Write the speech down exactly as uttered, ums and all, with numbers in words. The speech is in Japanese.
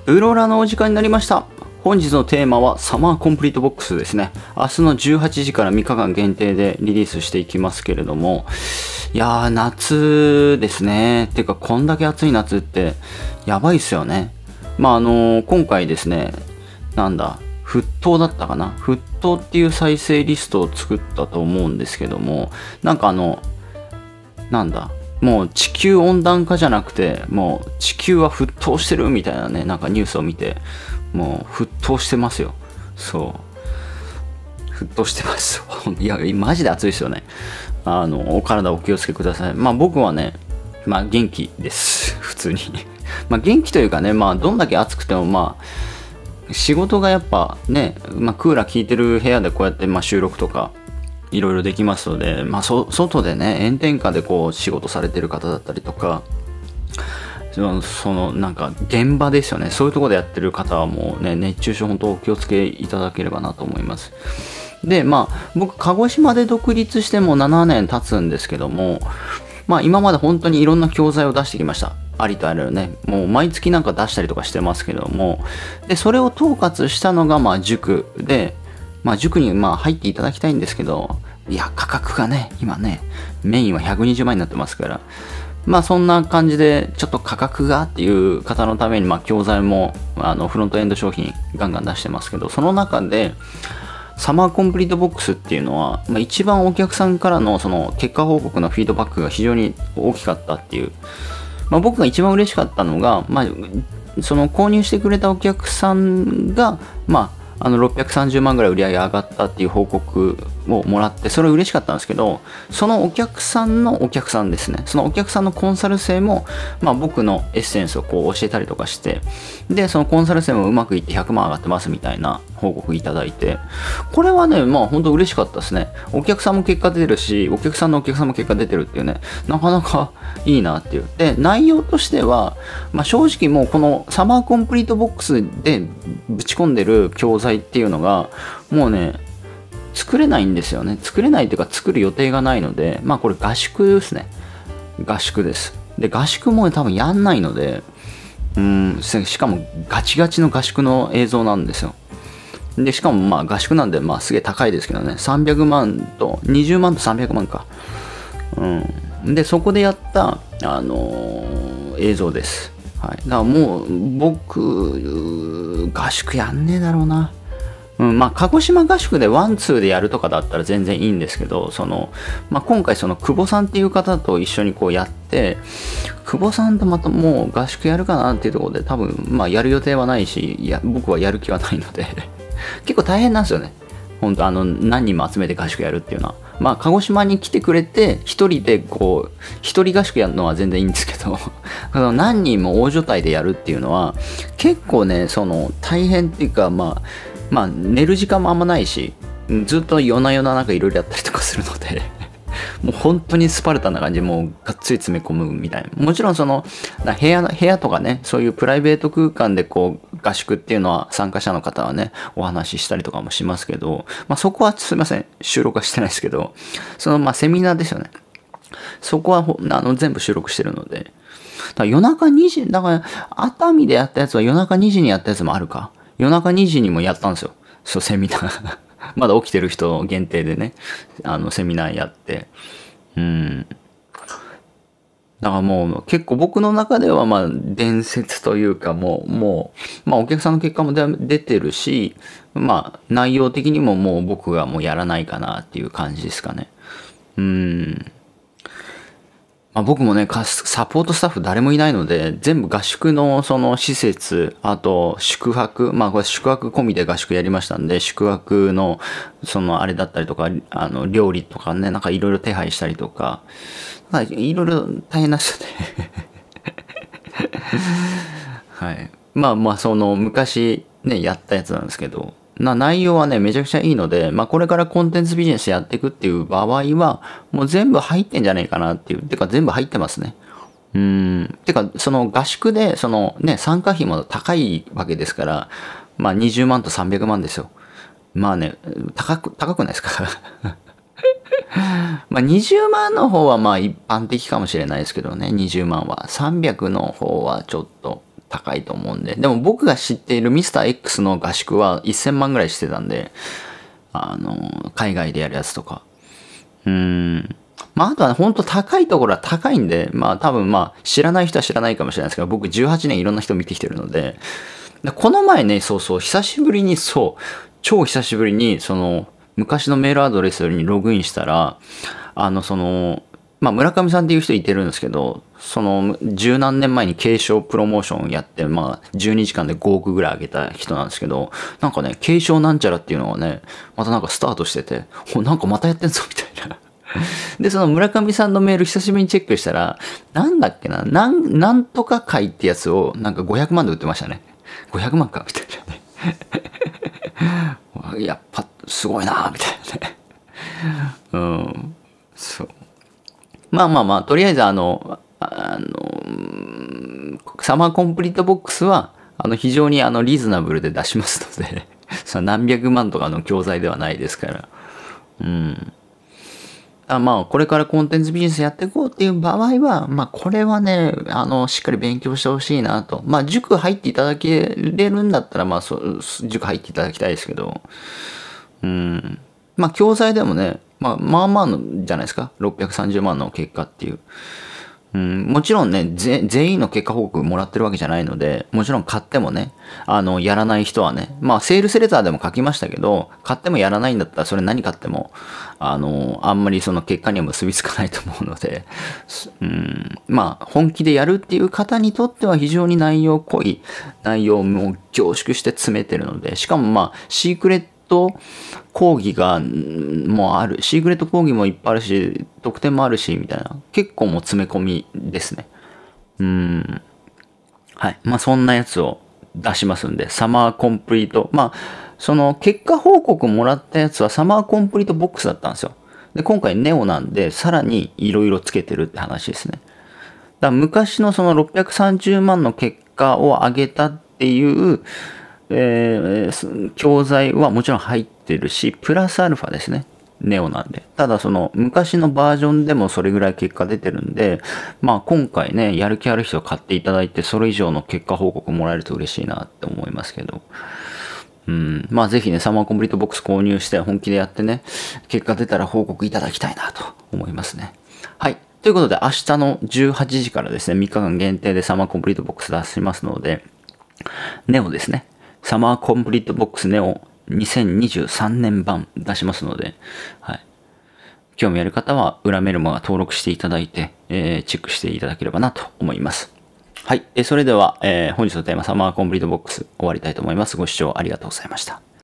ウーローラのお時間になりました。本日のテーマはサマーコンプリートボックスですね。明日のじゅうはちじからみっかかん限定でリリースしていきますけれども、いやー夏ですね。てかこんだけ暑い夏ってやばいっすよね。まああのー、今回ですね、なんだ、沸騰だったかな、沸騰っていう再生リストを作ったと思うんですけども、なんかあの、なんだ、もう地球温暖化じゃなくて、もう地球は沸騰してるみたいなね、なんかニュースを見て、もう沸騰してますよ。そう。沸騰してます。いや、マジで暑いですよね。あの、お体お気をつけください。まあ僕はね、まあ元気です。普通に。まあ元気というかね、まあどんだけ暑くてもまあ、仕事がやっぱね、まあクーラー効いてる部屋でこうやってまあ収録とか、いろいろできますので、まあ、そ外でね炎天下でこう仕事されてる方だったりとか、そのそのなんか現場ですよね、そういうところでやってる方はもうね熱中症本当お気をつけいただければなと思います。でまあ僕鹿児島で独立してもななねん経つんですけども、まあ今まで本当にいろんな教材を出してきました。ありとあらゆるね、もう毎月なんか出したりとかしてますけども、でそれを統括したのがまあ塾で、まあ塾にまあ入っていただきたいんですけど、いや価格がね今ねメインはひゃくにじゅうまんになってますから、まあそんな感じでちょっと価格がっていう方のためにまあ教材もあのフロントエンド商品ガンガン出してますけど、その中でサマーコンプリートボックスっていうのは、まあ、一番お客さんからのその結果報告のフィードバックが非常に大きかったっていう、まあ、僕が一番嬉しかったのが、まあ、その購入してくれたお客さんがまああのろっぴゃくさんじゅうまんぐらい売り上げ上がったっていう報告をもらって、それ嬉しかったんですけど、そのお客さんのお客さんですね、そのお客さんのコンサル生も、まあ、僕のエッセンスをこう教えたりとかして、でそのコンサル生もうまくいってひゃくまん上がってますみたいな報告いただいて、これはねまあ本当嬉しかったですね。お客さんも結果出てるし、お客さんのお客さんも結果出てるっていうね、なかなかいいなっていう。で内容としては、まあ、正直もうこのサマーコンプリートボックスでぶち込んでる教材っていうのがもうね作れないんですよね。作れないというか作る予定がないので、まあこれ合宿ですね。合宿です。で合宿も多分やんないので、うーんしかもガチガチの合宿の映像なんですよ。でしかもまあ合宿なんでまあすげえ高いですけどね、さんびゃくまんとにじゅうまんとさんびゃくまんか。うん。でそこでやったあのー、映像です。はい。だからもう僕合宿やんねえだろうな。うん、まあ鹿児島合宿でワンツーでやるとかだったら全然いいんですけど、その、まあ、今回その久保さんっていう方と一緒にこうやって、久保さんとまたもう合宿やるかなっていうところで多分まあやる予定はないし、いや僕はやる気はないので結構大変なんですよね。本当あの何人も集めて合宿やるっていうのは、まあ鹿児島に来てくれて一人でこう一人合宿やるのは全然いいんですけど何人も大所帯でやるっていうのは結構ねその大変っていうか、まあまあ寝る時間もあんまないし、ずっと夜な夜ななんかいろいろやったりとかするのでもう本当にスパルタな感じでもうがっつり詰め込むみたいな。もちろんその部屋部屋とかね、そういうプライベート空間でこう合宿っていうのは参加者の方はねお話ししたりとかもしますけど、まあそこはすいません収録はしてないですけど、そのまあセミナーですよね、そこはあの全部収録してるので、だから夜中にじだから熱海でやったやつは夜中にじにやったやつもあるか、夜中にじにもやったんですよ、そうセミナーまだ起きてる人限定でね、あのセミナーやって、うん。だからもう結構僕の中ではまあ伝説というか、もう、もう、まあお客さんの結果も出てるし、まあ内容的にももう僕がもうやらないかなっていう感じですかね。うん。まあ、僕もね、サポートスタッフ誰もいないので、全部合宿のその施設、あと宿泊、まあこれ宿泊込みで合宿やりましたんで、宿泊のそのあれだったりとか、あの料理とかね、なんかいろいろ手配したりとか、いろいろ大変なんですよね。はい。まあまあその昔ね、やったやつなんですけど、な内容はねめちゃくちゃいいので、まあこれからコンテンツビジネスやっていくっていう場合はもう全部入ってんじゃないかなっていう、てか全部入ってますね。うーんてかその合宿でそのね参加費も高いわけですから、まあにじゅうまんとさんびゃくまんですよ。まあね高く高くないですかまあにじゅうまんの方はまあ一般的かもしれないですけどね、にじゅうまんはさんびゃくの方はちょっと高いと思うんで。でも僕が知っているミスター X の合宿はせんまんぐらいしてたんで、あの、海外でやるやつとか。うーん。まあ、あとはね、ほんと高いところは高いんで、まあ多分まあ知らない人は知らないかもしれないですけど、僕じゅうはちねんいろんな人見てきてるので、でこの前ね、そうそう、久しぶりにそう、超久しぶりに、その、昔のメールアドレスにログインしたら、あの、その、まあ、村上さんっていう人いてるんですけど、その、十何年前に継承プロモーションやって、まあ、じゅうにじかんでごおくぐらい上げた人なんですけど、なんかね、継承なんちゃらっていうのがね、またなんかスタートしてて、お、なんかまたやってんぞ、みたいな。で、その村上さんのメール久しぶりにチェックしたら、なんだっけな、なん、なんとか会ってやつを、なんかごひゃくまんで売ってましたね。ごひゃくまんかみたいなね。やっぱ、すごいなみたいなね。うん。そう。まあまあまあ、とりあえずあの、あの、サマーコンプリートボックスは、あの、非常にあの、リーズナブルで出しますので、その何百万とかの教材ではないですから。うん。あまあ、これからコンテンツビジネスやっていこうっていう場合は、まあ、これはね、あの、しっかり勉強してほしいなと。まあ、塾入っていただけれるんだったら、まあ、そう、塾入っていただきたいですけど、うん。まあ、教材でもね、まあ、まあまあのじゃないですか。ろっぴゃくさんじゅうまんの結果っていう。うん、もちろんね、全員の結果報告もらってるわけじゃないので、もちろん買ってもね、あの、やらない人はね、まあ、セールスレターでも書きましたけど、買ってもやらないんだったら、それ何買っても、あの、あんまりその結果には結びつかないと思うので、うん、まあ、本気でやるっていう方にとっては非常に内容濃い、内容も凝縮して詰めてるので、しかもまあ、シークレット、講義がもうある、シークレット講義もいっぱいあるし、特典もあるし、みたいな。結構もう詰め込みですね。うん。はい。まあそんなやつを出しますんで、サマーコンプリート。まあ、その結果報告もらったやつはサマーコンプリートボックスだったんですよ。で、今回ネオなんで、さらに色々つけてるって話ですね。だから昔のそのろっぴゃくさんじゅうまんの結果を上げたっていう、えー、教材はもちろん入ってるし、プラスアルファですね。ネオなんで。ただその昔のバージョンでもそれぐらい結果出てるんで、まあ今回ね、やる気ある人買っていただいて、それ以上の結果報告もらえると嬉しいなって思いますけど。うん。まあぜひね、サマーコンプリートボックス購入して本気でやってね、結果出たら報告いただきたいなと思いますね。はい。ということで明日のじゅうはちじからですね、みっかかん限定でサマーコンプリートボックス出しますので、ネオですね。サマーコンプリートボックスネオにせんにじゅうさんねん版出しますので、はい。興味ある方は裏メルマガ登録していただいて、えー、チェックしていただければなと思います。はい。それでは、えー、本日のテーマサマーコンプリートボックス終わりたいと思います。ご視聴ありがとうございました。